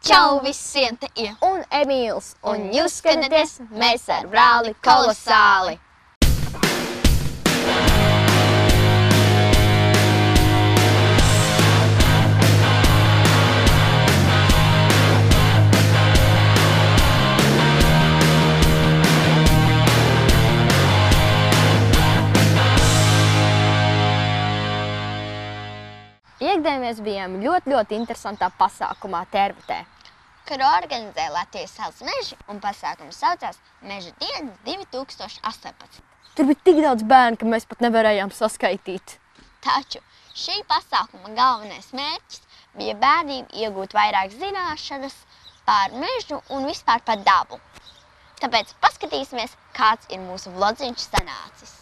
Čau visiem, te ir un Emīls, un jūs skatāties Mēs ar brāli kolosāli. Iekdien mēs bijām ļoti interesantā pasākumā Tērvetē, Kad organizē Latvijas salas meži un pasākums saucās Meža dienas 2018. tur bija tik daudz bērnu, ka mēs pat nevarējām saskaitīt. Taču šī pasākuma galvenais mērķis bija bērniem iegūt vairāk zināšanas par mežu un vispār par dabu. Tāpēc paskatīsimies, kāds ir mūsu vlodziņš sanācis.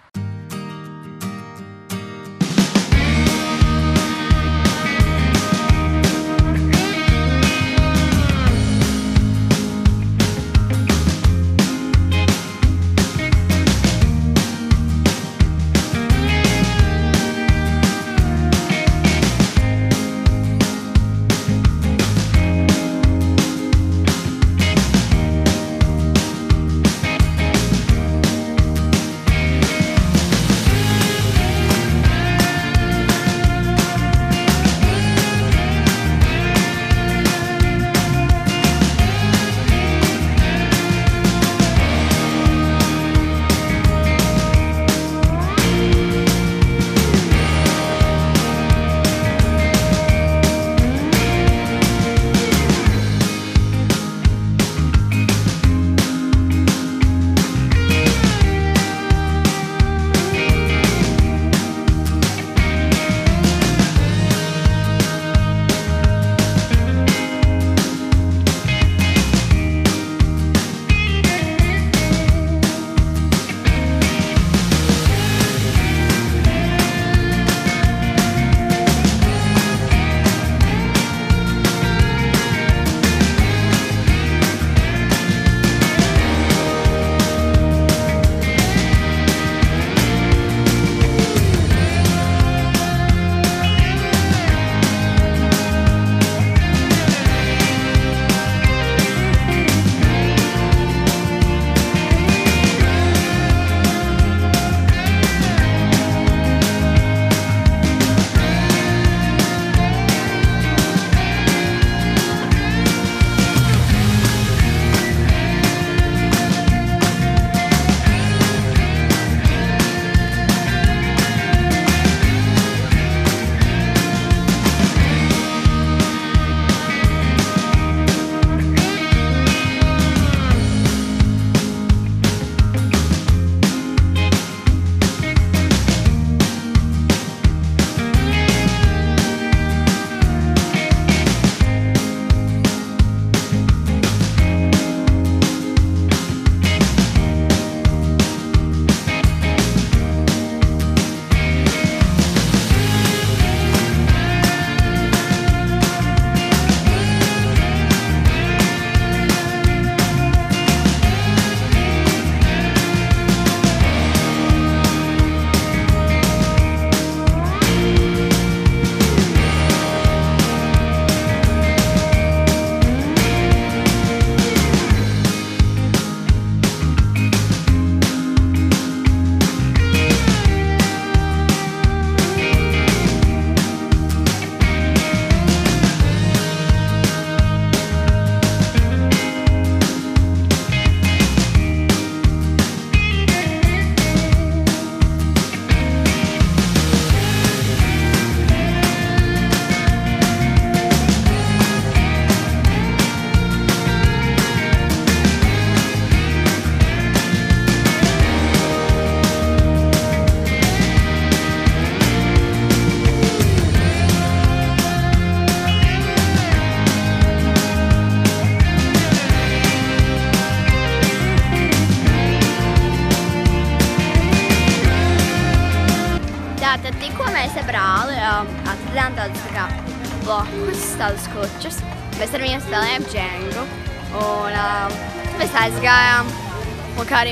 Tātad tikko mēs ar brāli atradām tādus blokus, tādus kučus. Mēs ar viņiem spēlējām džengu un mēs aizgājām, un kā arī mēs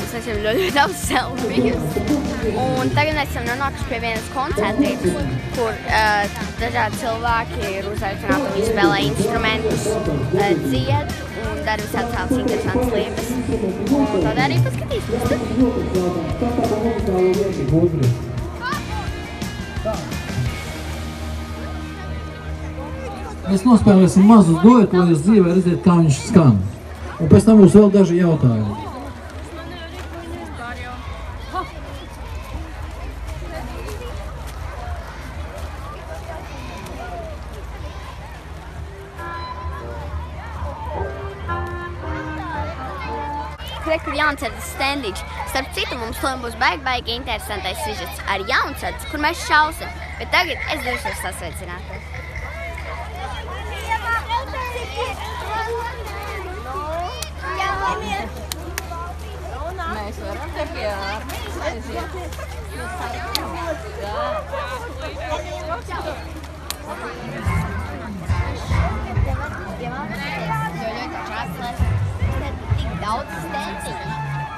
mums esam ļoti daudz selfijas. Un tagad mēs esam nonākuši pie vienas koncertītes, kur dažādi cilvēki ir uzaicināti un viņi spēlē instrumentus, dzied un dara visādas tādas interesantas lietas. Un tad arī paskatīsimies Mēs nospēlēsim mazus duetu, lai jūs dzīvē redzētu, kā viņš skan. Un pēc tam būs vēl daži jautājumi. Kur Jaunsardzes standīgs. Starp citu, mums to būs baigi interesantais sižets ar Jaunsardzi, kur mēs šausim. Bet tagad es došos sasveicināt. Mēs varam te pie armijas aiziet. Daudz stenciņu.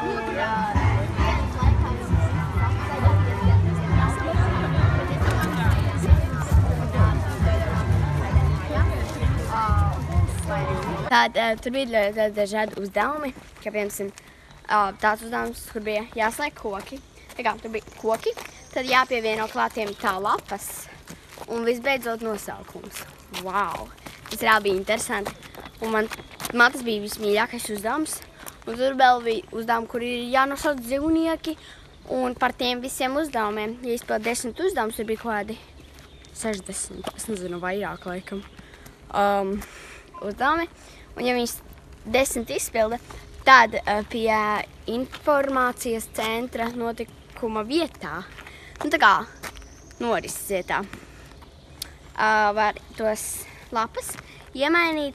Tur bija dažādi uzdevumi, kā piemēram tāds uzdevums, kur bija jāslēg koki. Tā kā tur bija koki, tad jāpievieno klātiem tā lapas un visbeidzot nosaukums. Wow! Tas reāli bija interesanti. Un man tas bija vismīļākais uzdevums. Un tur vēl bija uzdevumi, kur ir jānosauc dzīvnieki. Un par tiem visiem uzdevumiem, ja izpild 10 uzdevumus, tur bija kaut kādi 60, es nezinu, vairāk laikam, uzdevumi. Un ja viņas 10 izpilda, tad pie informācijas centra notikuma vietā, tā kā norises vietā, var tos lapas iemainīt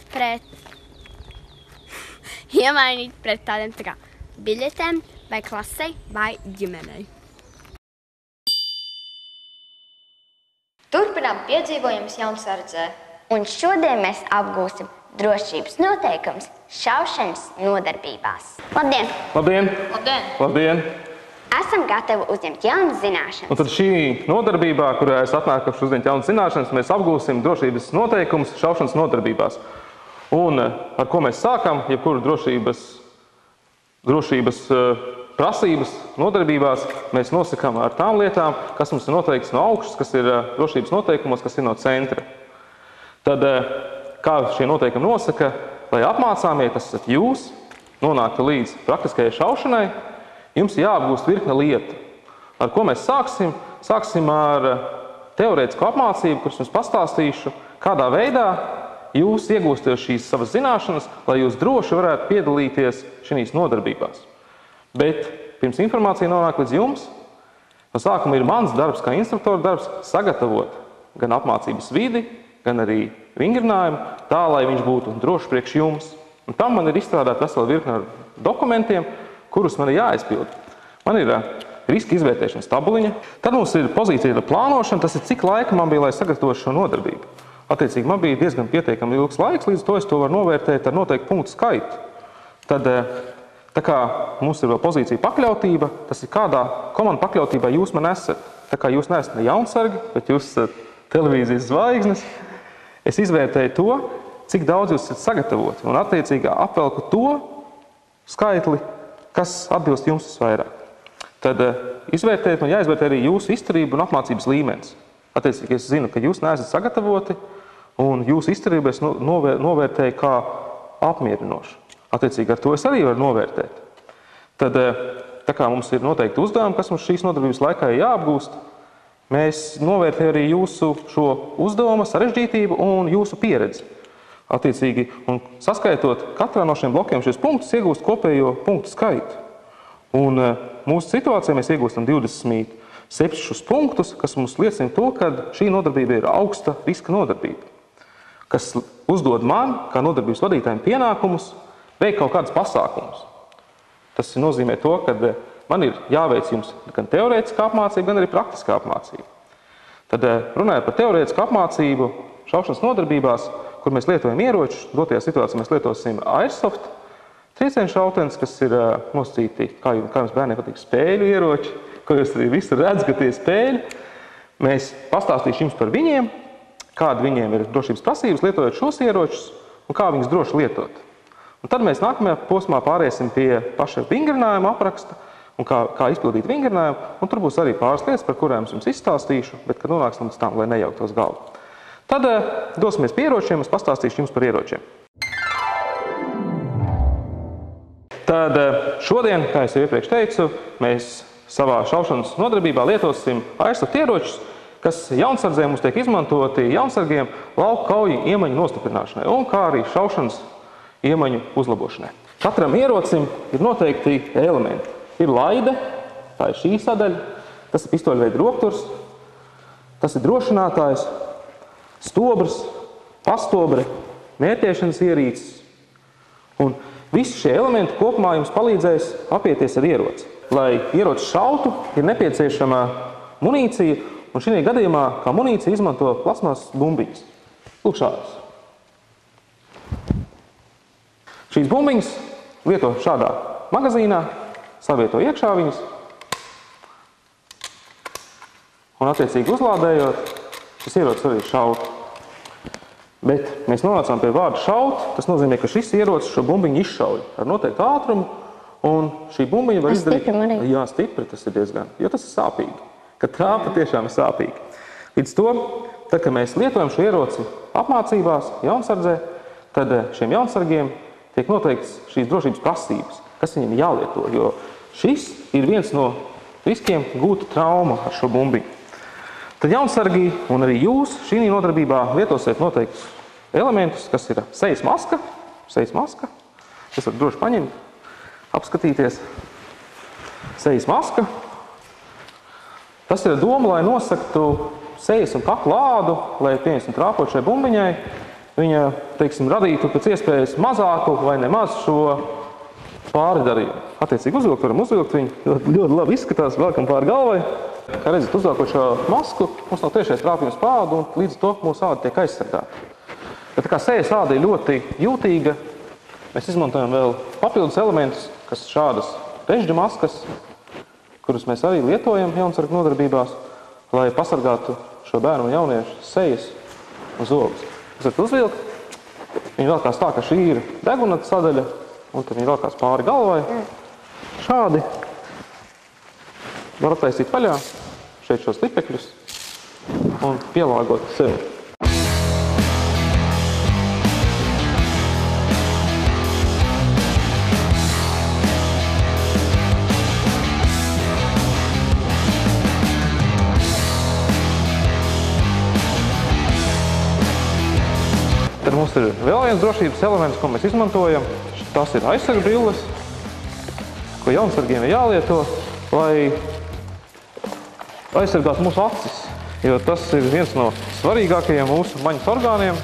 pret tādiem tā kā biļetēm vai klasei vai ģimenei. Turpinām piedzīvojumus Jaunsardzē. Un šodien mēs apgūsim drošības noteikums šaušanas nodarbībās. Labdien! Labdien! Labdien! Labdien! Esam gatavi uzņemt jaunas zināšanas. Un tad šī nodarbībā, kurā es atnākuši uzņemt jaunas zināšanas, mēs apgūsim drošības noteikumus šaušanas nodarbībās. Un ar ko mēs sākam, jebkuru drošības prasības nodarbībās, mēs nosakām ar tām lietām, kas mums ir noteikts no augšas, kas ir drošības noteikumos, kas ir no centra. Tad, kā šie noteikumi nosaka, lai apmācāmies, tas esat jūs, nonāktu līdz praktiskajai šaušanai, jums jāapgūst virkne lietu. Ar ko mēs sāksim? Sāksim ar teorētisku apmācību, kuras jums pastāstīšu, kādā veidā jūs iegūstat šīs savas zināšanas, lai jūs droši varētu piedalīties šīs nodarbībās. Bet pirms informācija nonāk līdz jums, no sākuma ir mans darbs, kā instruktora darbs, sagatavot gan apmācības vidi, gan arī vingrinājumu, tā, lai viņš būtu drošs priekš jums. Un tam man ir izstrādāt veselu virkni ar dokumentiem, kurus man ir jāizpild. Man ir riska izvērtēšanas tabuliņa. Tad mums ir pozīcija plānošana, tas ir cik laika man bija, lai sagatavotu šo nodarbību. Attiecīgi, man bija diezgan pietiekami ilgs laiks, līdz to es to varu novērtēt ar noteiktu punktu skaitu. Tad, tā kā mums ir vēl pozīcija pakļautība, tas ir kādā komandu pakļautībā jūs man esat. Tā kā jūs neesat ne jaunsargi, bet jūs esat televīzijas zvaigznes, es izvērtēju to, cik daudz jūs esat sagatavoti, un attiecīgi apvelku to skaitli, kas atbilst jums visvairāk. Tad izvērtēt un jāizvērtē arī jūsu izturība un apmācības līmenis. Attiecīgi, es zinu, ka jūs neesat sagatavoti, un jūsu izturību es novērtēju kā apmierinošu. Attiecīgi, ar to es arī varu novērtēt. Tad, tā kā mums ir noteikti uzdevumi, kas mums šīs nodarbības laikā ir jāapgūst, mēs novērtējam arī jūsu šo uzdevuma sarežģītību un jūsu pieredzi. Attiecīgi, un saskaitot katrā no šiem blokiem šos punktus, iegūst kopējo punktu skaitu. Un mūsu situācijā mēs iegūstam 27 punktus, kas mums liecina to, ka šī nodarbība ir augsta riska nodarbība, kas uzdod man, kā nodarbības vadītājiem, pienākumus veikt kaut kādus pasākumus. Tas nozīmē to, ka man ir jāveic jums gan teorētiskā apmācība, gan arī praktiskā apmācība. Tad runājot par teorētisku apmācību šaušanas nodarbībās, kur mēs lietojam ieročus, dotajā situācijā mēs lietosim airsoft, triecienu šautenis, kas ir nosacīti, kā jums bērniem patīk, spēļu ieroči, ko jūs arī visur redzat, ka tie spēļi. Mēs pastāstīšu jums par viņiem, kāda viņiem ir drošības prasības, lietojot šos ieročus un kā viņus droši lietot. Un tad mēs nākamajā posmā pāriesim pie paša vingrinājuma apraksta un kā izpildīt vingrinājumu. Un tur būs arī pāris lietas, par kurām jums izstāstīšu, bet kad nonāksim līdz tām, lai nejauktos galvu. Tad dosimies pie ieročiem, es pastāstīšu jums par ieročiem. Tad šodien, kā es jau iepriekš teicu, mēs savā šaušanas nodarbībā lietosim airsoft ieročus, kas jaunsardzē mums tiek izmantoti jaunsargiem lauku kauju iemaņu nostiprināšanai un kā arī šaušanas iemaņu uzlabošanai. Katram ierocim ir noteikti elementi. Ir laide, tā ir šī sadaļa, tas ir pistoļveida rokturs, tas ir drošinātājs, stobrs, pastobre, mērķēšanas ierīces. Un visi šie elementi kopumā jums palīdzēs apieties ar ieroci. Lai ieroci šautu, ir nepieciešama munīcija, un šī gadījumā kā munīcija izmanto plasmas bumbiņas. Lūk šādas. Šīs bumbiņas lieto šādā magazīnā, savieto iekšā viņas, un attiecīgi uzlādējot, šis ierocis arī šaut. Bet mēs nonācām pie vārda šaut, tas nozīmē, ka šis ierocis šo bumbiņu izšauj ar noteiktu ātrumu, un šī bumbiņa var izdarīt... Jā, stipri tas ir diezgan, jo tas ir sāpīgi, ka tā patiešām ir sāpīgi. Līdz to, tad, kad mēs lietojam šo ieroci apmācībās, jaunsardzē, tad šiem jaunsargiem tiek noteikts šīs drošības prasības, kas viņiem jālieto, jo šis ir viens no riskiem gūt traumu ar šo bumbiņu. Tad jaunsargi un arī jūs šī nodarbībā lietosiet noteiktus elementus, kas ir sejas maska. Es varu droši paņemt, apskatīties. Sejas maska. Tas ir doma, lai nosaktu sejas un kakla ādu, lai, piemēram, trāpot šai bumbiņai, viņa, teiksim, radītu pēc iespējas mazāku vai nemaz šo pāridarījumu. Attiecīgi varam uzvilkt viņu, ļoti labi izskatās, velkam pāri galvai. Kā redzat, uzvelkot šo masku, mums nav tiešais trāpījums pa ādu, un līdz to mūsu āda tiek aizsargāta. Bet tā kā sejas āda ir ļoti jūtīga, mēs izmantojam vēl papildus elementus, kas šādas pežģa maskas, kurus mēs arī lietojam jaunsargu nodarbībās, lai pasargātu šo bērnu un jauniešu sejas un zogus. Jūs varat uzvilkt, viņi velkās tā, ka šī ir deguna sadaļa, un tad viņi velkās pāri galvai. Šādi. Var attaisīt vaļā šeit šos lipekļus un pielāgot sevi. Tad mums ir vēl viens drošības elements, ko mēs izmantojam. Tas ir aizsargu brilles, ko jaunsargiem ir jālieto, lai aizsargāt mūsu acis, jo tas ir viens no svarīgākajiem mūsu maņas orgāniem.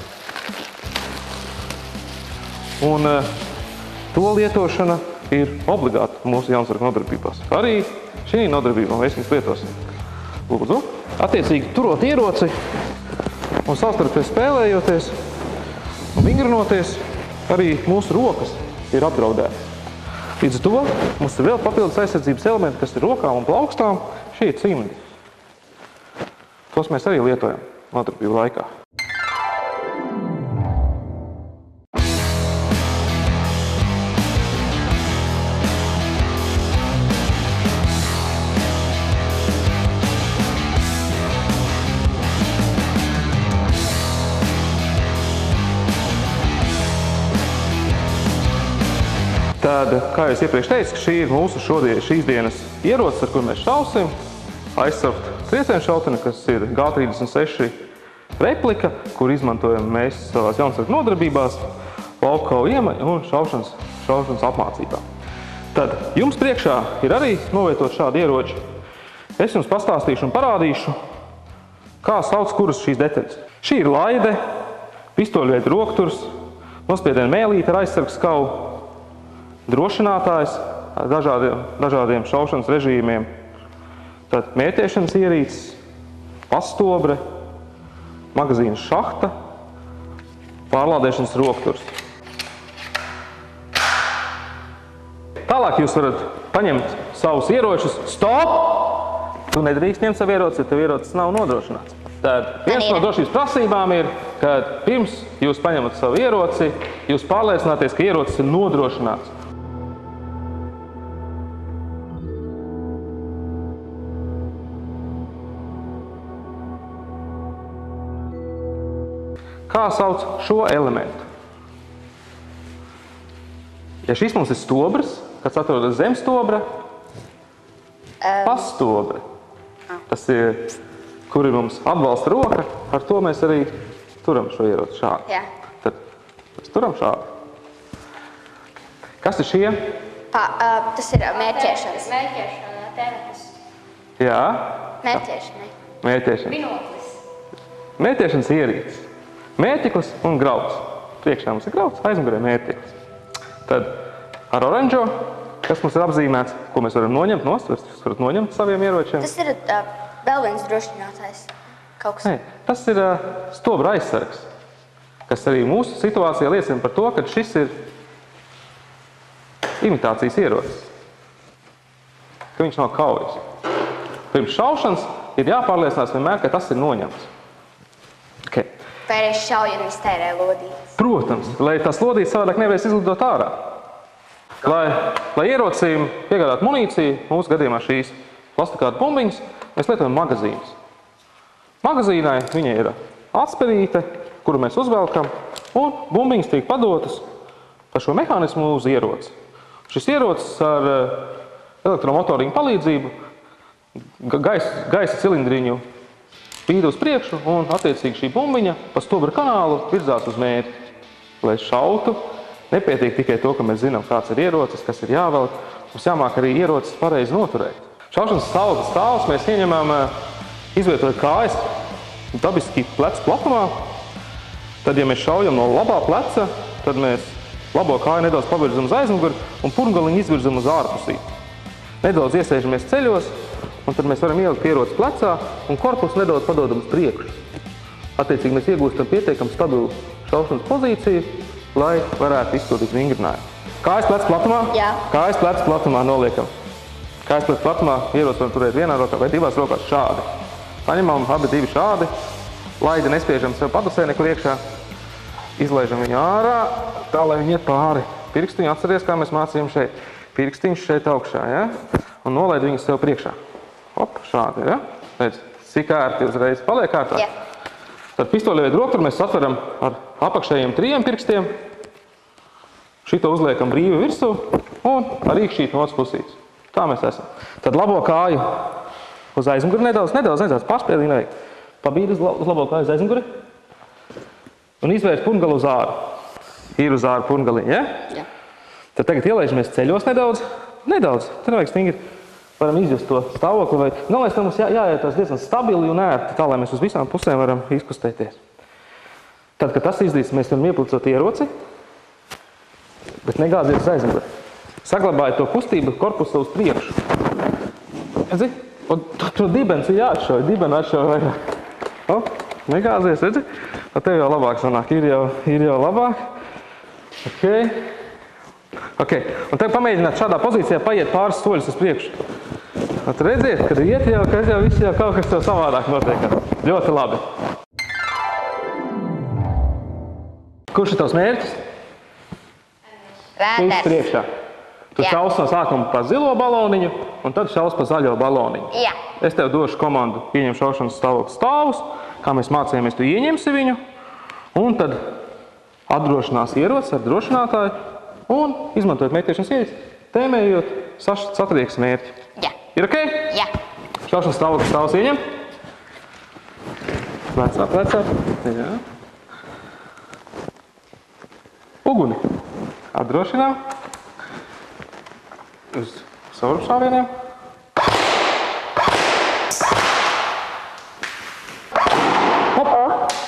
Un to lietošana ir obligāta mūsu jaunsargu nodarbībās. Arī šī nodarbībā mēs viņus lietosim. Lūdzu. Attiecīgi turot ieroci un savstarpēji spēlējoties un vingrinoties, arī mūsu rokas ir apdraudētas. Līdz to mums ir vēl papildus aizsardzības elementi, kas ir rokām un plaukstām. Šie ir cimdi. Tos mēs arī lietojam nodarbību laikā. Tad, kā es iepriekš teicu, šī ir mūsu šīs dienas ierocis, ar kur mēs šausim. Airsoft triecienu šauteni, kas ir G36 replika, kur izmantojam mēs savās jaunsargu nodarbībās, lauku kauju iemaņu un šaušanas apmācībā. Tad jums priekšā ir arī novietot šādi ieroči. Es jums pastāstīšu un parādīšu, kā sauc kuras šīs detaļas. Šī ir laide, pistoļveida rokturs, nospiediena mēlīte ar aizsargu skavu, drošinātājs ar dažādiem šaušanas režīmiem, tad mērķēšanas ierīces, pastobre, magazīna šahta, pārlādēšanas rokturs. Tālāk jūs varat paņemt savus ieročus. Stop! Tu nedrīkst ņemt savu ieroci, ja tev ierocis nav nodrošināts. Tad viens no drošības prasībām ir, ka pirms jūs paņemat savu ieroci, jūs pārliecināties, ka ierocis ir nodrošināts. Kā sauc šo elementu? Ja šis mums ir stobrs, kas atrodas zem stobra, pastobra. Tas ir, kur ir mums atbalsta roka, ar to mēs arī turam šo ieroci šādi. Jā. Tad mēs turam šādi. Kas ir šie? Tas ir mērķēšanas. Mērķēšana, terapas. Jā. Mērķēšanai. Mērķēšanas. Binoklis. Mērķēšanas ierīces. Mērķiklis un grauds. Priekšā mums ir grauds, aizmugurē mērķiklis. Tad ar oranžo, kas mums ir apzīmēts, ko mēs varam noņemt nost, jūs varat noņemt saviem ieročiem. Tas ir vēl viens drošinātājs. Kaut kas. Nē, tas ir stobra aizsargs, kas arī mūsu situācijā liecina par to, ka šis ir imitācijas ierocis, ka viņš nav kaujas. Pirms šaušanas ir jāpārliecinās vienmēr, ka tas ir noņemts. Okay. Vai arī šauj un iztērē lodītes? Protams, lai tās lodītes savādāk nevarēs izlidot ārā. Lai ierocīm piegādātu munīciju, mūsu gadījumā šīs plastikāta bumbiņas, mēs lietojam magazīnus. Magazīnai viņa ir atspedīte, kuru mēs uzvelkam, un bumbiņas tiek padotas pa šo mehānismu uz ieroci. Šis ierocis ar elektromotoriņu palīdzību gaisa cilindriņu spīd uz priekšu, un attiecīgi šī bumbiņa pa stobra kanālu virzās uz mērķi. Lai šautu, nepietiek tikai to, ka mēs zinām, kāds ir ierocis, kas ir jāvelk, mums jāmāk arī ierocis pareizi noturēt. Šaušanas stāvokļa stāvus mēs ieņemam, izvietojot kājas dabiski pleca platumā. Tad, ja mēs šaujam no labā pleca, tad mēs labo kāju nedaudz pavirzam uz aizmuguri un purngaliņu izvirzam uz ārpusī. Nedaudz iesēžamies ceļos, un tad mēs varam ielikt ieroci plecā un korpusu nedaudz padodam uz priekšu. Attiecīgi mēs iegūstam pietiekam stabilu šaušanas pozīciju, lai varētu izpildīt vingrinājumu. Kājas pleca platumā? Jā. Kājas pleca platumā noliekam. Kājas pleca platumā ieroci varam turēt vienā rokā vai divās rokās šādi. Paņemam abi divi šādi, laidi nespiežam sev padusē nekur iekšā, izlaižam viņu ārā, tā lai viņi iet pāri. Pirkstiņu atceries, kā mēs mācījām šeit. Pirkstiņš šeit augšā, ja? Un nolaid viņus sev priekšā. Hop, šādi, ja? Redz, cik ērti uzreiz paliek kārtā. Jā. Tad pistoļu veidu rokturu mēs atveram ar apakšējiem 3 pirkstiem. Šito uzliekam brīvi virsū un ar īkšķīti no otras pusītes. Tā mēs esam. Tad labo kāju uz aizmuguri nedaudz, pārspēlīgi nevajag. Pabīdi uz labo kāju uz aizmuguri un izvērt purngalu uz āru. Ir uz āru purngaliņu, ja? Jā. Tad tagad ielaižamies ceļos nedaudz. Te nevajag stingri. Varam izjust to stāvokli. Galvenais, ka mums jāietās diezgan stabili un ērti, tā, lai mēs uz visām pusēm varam izkustēties. Tad, kad tas izdīs, mēs varam ieplicot ieroci, bet negāzies uz aizmuguri. Saglabājiet to kustību korpusu uz priekšu. Redzi? Un to dibens ir jāatšauj, dibenu atšauj vairāk. O, negāzies, redzi? Un tev jau labāk sanāk, ir jau labāk. Ok. Un tagad pamēģināt šādā pozīcijā paiet pāris soļus uz priekšu. Tad redziet, kad iet jau, ka viss jau kaut kas tev savādāk notiek. Ļoti labi. Kurš ir tavs mērķis? Tu esi priekšā. Tu šaus no sākuma pa zilo baloniņu, un tad šaus pa zaļo baloniņu. Jā. Es tev došu komandu ieņem šaušanas stāvokļa stāvus, kā mēs mācījāmies, tu ieņemsi viņu, un tad atdrošinās ierocis ar drošinātāju, un izmantojot mērķēšanas ierīci, tēmējot, satrieks mērķi. Jā. Ir ok? Jā. Šaušanas stāvokļa stāvus ieņem. Plecā. Jā. Uguni. Atdrošinām. Uz savrupšāvieniem. Hop.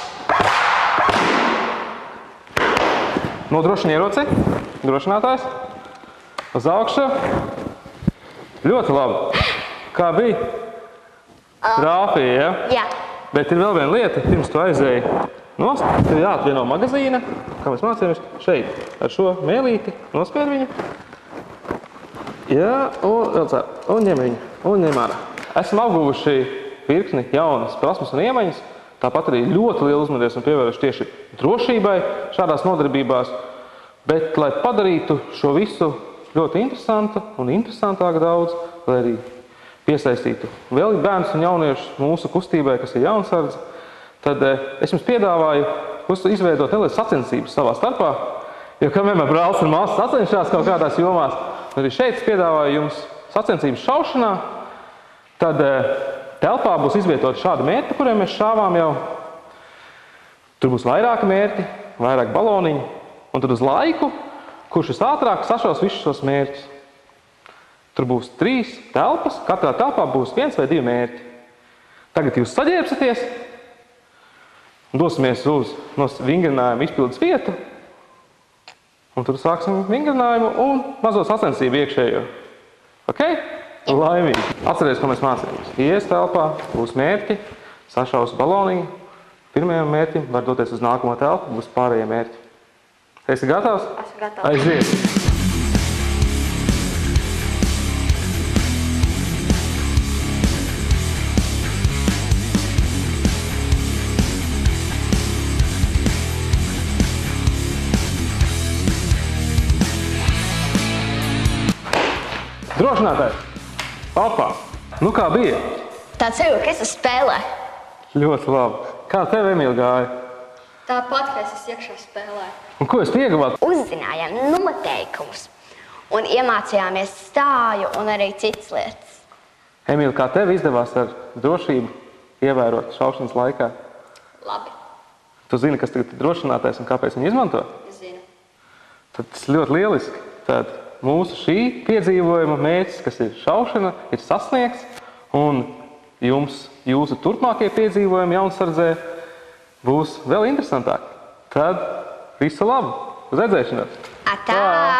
Nodrošina ieroci. Drošinātājs. Uz augšu. Ļoti labi. Kā bija? Trāpīja, ja? Jā. Bet ir vēl viena lieta, pirms tu aizēji nost, tev jāatvieno magazīna, kā mēs mācījāmies, šeit. Ar šo mēlīti nospied viņu. Jā, un vēl cēp. Un ņem viņu. Un ņem ārā. Esam apguvuši virkni jaunas prasmes un iemaņas. Tāpat arī ļoti lielu uzmanības un pievērš tieši drošībai šādās nodarbībās. Bet, lai padarītu šo visu ļoti interesantu un interesantāku daudz, lai arī piesaistītu vēl bērnus un jauniešus mūsu kustībai, kas ir Jaunsardze, tad es jums piedāvāju izveidot nelielas sacensības savā starpā, jo kamēr brālis un māsas sacenšās kaut kādās jomās, arī šeit es piedāvāju jums sacensības šaušanā, tad telpā būs izvietoti šādi mērķi, pa kuriem mēs šāvām jau. Tur būs vairāki mērķi, vairāk baloniņi, un tad uz laiku, kurš ātrāk sašaus visus šos mērķus. Tur būs 3 telpas, katrā telpā būs 1 vai 2 mērķi. Tagad jūs saģērbsieties, dosimies uz vingrinājumu izpildes vietu, un tur sāksim vingrinājumu un mazo sacensību iekšējo. Ok? Laimīgi. Atcerieties, ko mēs mācījāmies. Ies telpā, būs mērķi, sašaus baloniņu. Pirmajam mērķim var doties uz nākamo telpu, būs pārējie mērķi. Esi gatavs? Esmu gatavs. Aiziet! Drošinātājs! Opā! Nu kā bija? Tāds jau, ka es spēlē. Ļoti labi. Kā tev, Emīl, gāja? Tāpat, ka es iekšā spēlēju. Un ko es ieguvāt? Uzzinājām noteikumus un iemācījāmies stāju un arī citas lietas. Emīl, kā tev izdevās ar drošību ievērot šaušanas laikā? Labi, Tu zini, kas tagad ir drošinātājs un kāpēc viņu izmanto? es zinu. Tad tas ļoti lieliski. Tad mūsu šī piedzīvojuma mērķis, kas ir šaušana, ir sasniegts, un jums jūsu turpmākie piedzīvojumi Jaunsardzē būs vēl interesantāki. Tad visu labu! Uz redzēšanos! Atā!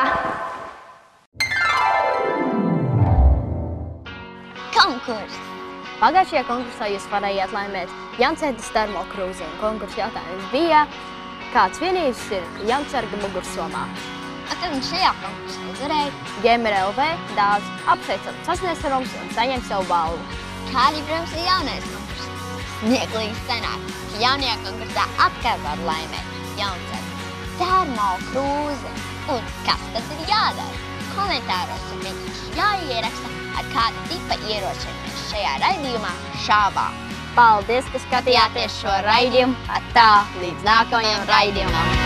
Konkurs! Pagājušajā konkursā jūs varējāt laimēt Jansardzes termokrūziņu. Konkursa jautājums bija, kāds vienības ir Jaunsarga mugursomā? Un šajā konkursā uzvarēja Gamer LV dāvs apsveicam sasniedzams un saņem savu balvu. Kādi, protams, ir jaunais konkurss. Smieklīgi sanāk, ka jaunajā konkursā atkal var laimēt Jaunsardzes termokrūzi. Un kas tad ir jādara? Komentāros ir vienkārši jāieraksta, ar kāda tipa ieročiem mēs šajā raidījumā šāvām. Paldies, ka skatījāties šo raidījumu. Atā, līdz nākamajam raidījumam!